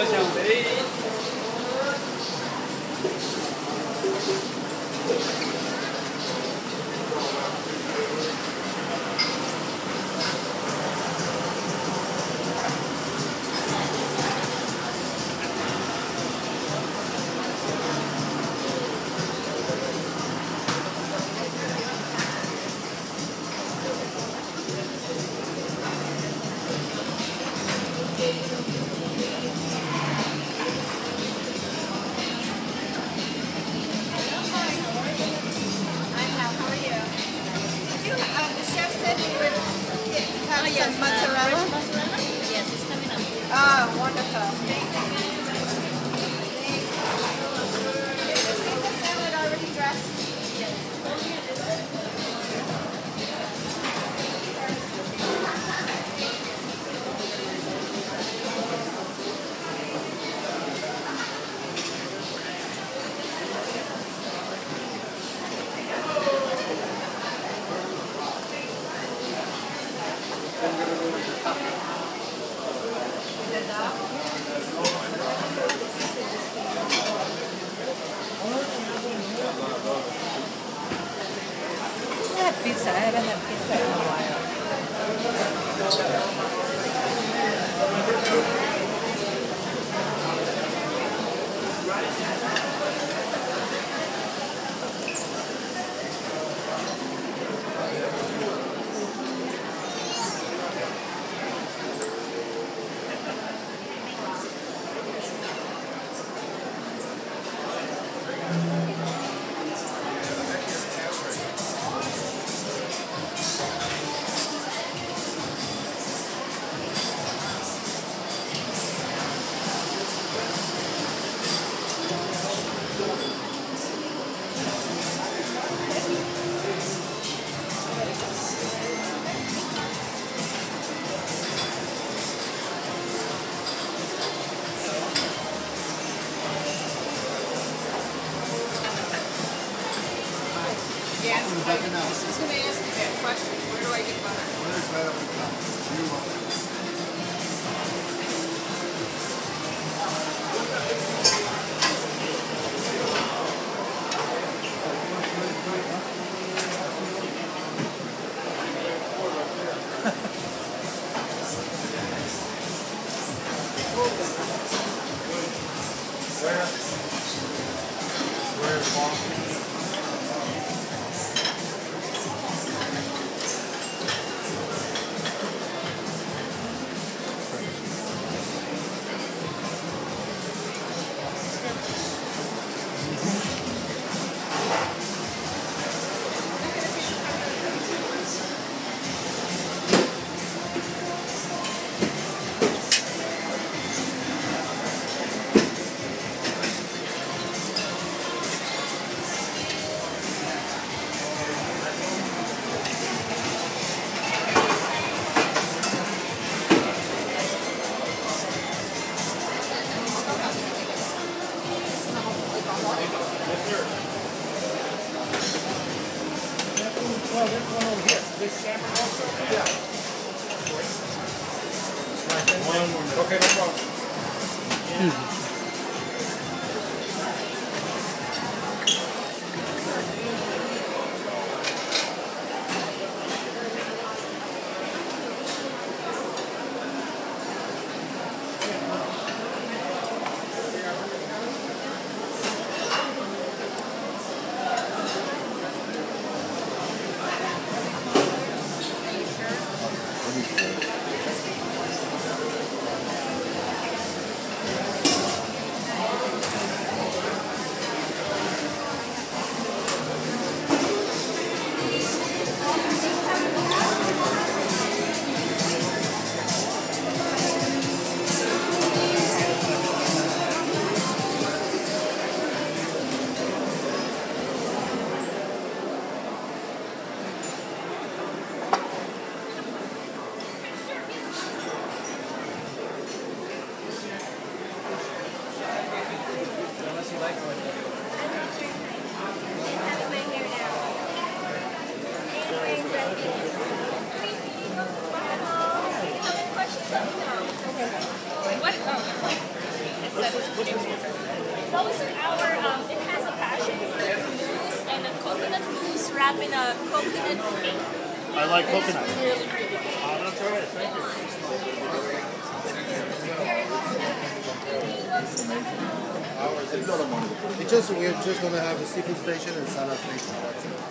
Pizza. I haven't had pizza in a while. Bacchanal. I was just going to ask you that question. Where do I get butter? Butter's right up the top. You want it. Where's Long? Well, there's one over here. This salmon also? Yeah. Okay, no problem. also our it has a passion fruit mousse and a coconut mousse wrapped in a coconut cake. I like coconut. It's really, really good. That's all right. Thank you. It's just we're just gonna have a seafood station and salad station. That's it.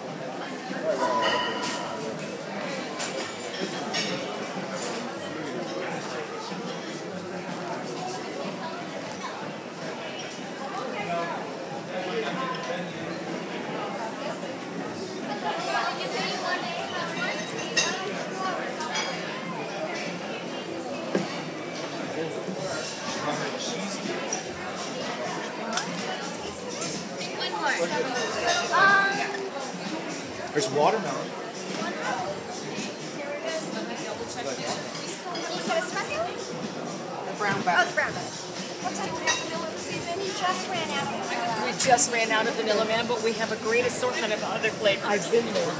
There's watermelon. Brown Oh, bag. the brown bag. Looks like we have vanilla this evening. We just ran out of vanilla. We just ran out of Vanilla Man, but we have a great assortment of other flavors. I've been there.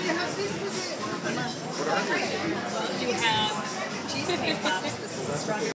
You have cheesecake pops. This is a strawberry.